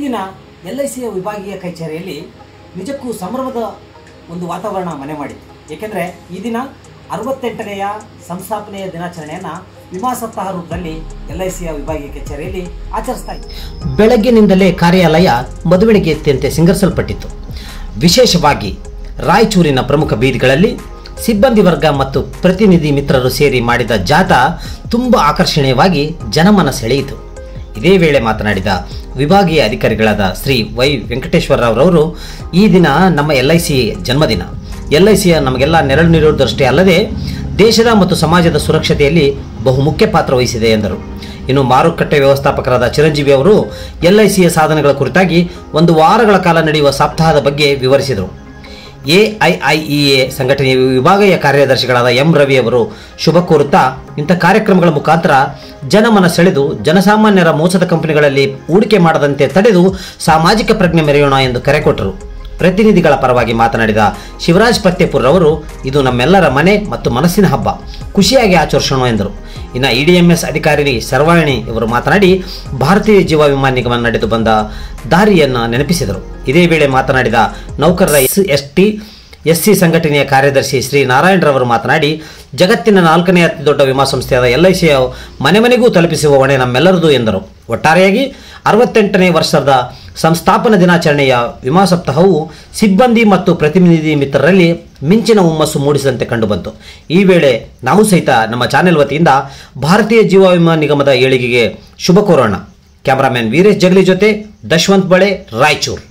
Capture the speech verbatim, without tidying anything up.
ದಿನ L I ಸಿಯ ವಿಭಾಗೀಯ ಕಚೇರಿಯಲ್ಲಿ ನಿಜಕ್ಕೂ ಸಂಭ್ರಮದ ಒಂದು ವಾತಾವರಣ ಮನೆ ಮಾಡಿತ್ತು. ಏಕೆಂದರೆ ಈ ದಿನ ಅರವತ್ತೆಂಟನೆಯ ಸಂಸ್ಥಾಪನೆಯ ದಿನಾಚರಣೆಯನ್ನು ವಿಮಾ ಸಪ್ತಾಹ ರೂಪದಲ್ಲಿ ಎಲ್ ಐ ಸಿಯ ವಿಭಾಗೀಯ ಕಚೇರಿಯಲ್ಲಿ ಆಚರಿಸ್ತಾ ಇತ್ತು. ಬೆಳಗ್ಗಿನಿಂದಲೇ ಕಾರ್ಯಾಲಯ ಮದುವೆಣಿಗೆಯಂತೆ ಸಿಂಗರಿಸಲ್ಪಟ್ಟಿತ್ತು. ವಿಶೇಷವಾಗಿ ರಾಯಚೂರಿನ ಪ್ರಮುಖ ಬೀದಿಗಳಲ್ಲಿ ಸಿಬ್ಬಂದಿ ವರ್ಗ ಮತ್ತು ಪ್ರತಿನಿಧಿ ಮಿತ್ರರು ಸೇರಿ ಮಾಡಿದ ಜಾಥಾ ತುಂಬ ಆಕರ್ಷಣೀಯವಾಗಿ ಜನಮನ ಸೆಳೆಯಿತು. ಇದೇ ವೇಳೆ ಮಾತನಾಡಿದ ವಿಭಾಗೀಯ ಅಧಿಕಾರಿಗಳಾದ ಶ್ರೀ ವೈ ವೆಂಕಟೇಶ್ವರರವರು, ಈ ದಿನ ನಮ್ಮ ಎಲ್ ಐ ಸಿ ಜನ್ಮದಿನ. ಎಲ್ ಐ ಸಿಯ ನಮಗೆಲ್ಲ ನೆರಳು ನೀಡುವುದಷ್ಟೇ ಅಲ್ಲದೆ ದೇಶದ ಮತ್ತು ಸಮಾಜದ ಸುರಕ್ಷತೆಯಲ್ಲಿ ಬಹುಮುಖ್ಯ ಪಾತ್ರ ವಹಿಸಿದೆ ಎಂದರು. ಇನ್ನು ಮಾರುಕಟ್ಟೆ ವ್ಯವಸ್ಥಾಪಕರಾದ ಚಿರಂಜೀವಿ ಅವರು ಎಲ್ ಐ ಸಿಯ ಸಾಧನೆಗಳ ಕುರಿತಾಗಿ ಒಂದು ವಾರಗಳ ಕಾಲ ನಡೆಯುವ ಸಪ್ತಾಹದ ಬಗ್ಗೆ ವಿವರಿಸಿದರು. A I I E A ಸಂಘಟನೆಯ ವಿಭಾಗೀಯ ಕಾರ್ಯದರ್ಶಿಗಳಾದ ಎಂ ರವಿ ಅವರು ಶುಭ ಕೋರುತ್ತಾ, ಇಂಥ ಕಾರ್ಯಕ್ರಮಗಳ ಮುಖಾಂತರ ಜನಮನ ಸೆಳೆದು ಜನಸಾಮಾನ್ಯರ ಮೋಸದ ಕಂಪನಿಗಳಲ್ಲಿ ಹೂಡಿಕೆ ಮಾಡದಂತೆ ತಡೆದು ಸಾಮಾಜಿಕ ಪ್ರಜ್ಞೆ ಮೆರೆಯೋಣ ಎಂದು ಕರೆ ಕೊಟ್ಟರು. ಪ್ರತಿನಿಧಿಗಳ ಪರವಾಗಿ ಮಾತನಾಡಿದ ಶಿವರಾಜ್ ಪತ್ತೆಪುರವರು, ಇದು ನಮ್ಮೆಲ್ಲರ ಮನೆ ಮತ್ತು ಮನಸ್ಸಿನ ಹಬ್ಬ, ಖುಷಿಯಾಗಿ ಆಚರಿಸೋಣ ಎಂದರು. ಇನ್ನು ಇ ಡಿ ಎಂ ಎಸ್ ಅಧಿಕಾರಿ ಸರ್ವಾಣಿ ಅವರು ಮಾತನಾಡಿ ಭಾರತೀಯ ಜೀವ ವಿಮಾ ನಿಗಮ ನಡೆದು ಬಂದ ದಾರಿಯನ್ನು ನೆನಪಿಸಿದರು. ಇದೇ ವೇಳೆ ಮಾತನಾಡಿದ ನೌಕರರ S S T S C ಸಂಘಟನೆಯ ಕಾರ್ಯದರ್ಶಿ ಶ್ರೀ ನಾರಾಯಣರವರು ಮಾತನಾಡಿ, ಜಗತ್ತಿನ ನಾಲ್ಕನೇ ಅತಿ ದೊಡ್ಡ ವಿಮಾ ಸಂಸ್ಥೆಯಾದ ಎಲ್ ಐ ಸಿಯ ಮನೆ ಮನೆಗೂ ತಲುಪಿಸುವ ಹೊಣೆ ನಮ್ಮೆಲ್ಲರದು ಎಂದರು. ಒಟ್ಟಾರೆಯಾಗಿ ಅರವತ್ತೆಂಟನೇ ವರ್ಷದ ಸಂಸ್ಥಾಪನಾ ದಿನಾಚರಣೆಯ ವಿಮಾ ಸಪ್ತಾಹವು ಸಿಬ್ಬಂದಿ ಮತ್ತು ಪ್ರತಿನಿಧಿ ಮಿತ್ರರಲ್ಲಿ ಮಿಂಚಿನ ಹುಮ್ಮಸ್ಸು ಮೂಡಿಸಿದಂತೆ ಕಂಡುಬಂತು. ಈ ವೇಳೆ ನಾವು ಸಹಿತ ನಮ್ಮ ಚಾನೆಲ್ ವತಿಯಿಂದ ಭಾರತೀಯ ಜೀವ ವಿಮಾ ನಿಗಮದ ಏಳಿಗೆಗೆ ಶುಭ ಕೋರೋಣ. ಕ್ಯಾಮರಾಮನ್ ವೀರೇಶ್ ಜಗಲಿ ಜೊತೆ ದಶವಂತ್ ಬಳೆ, ರಾಯಚೂರು.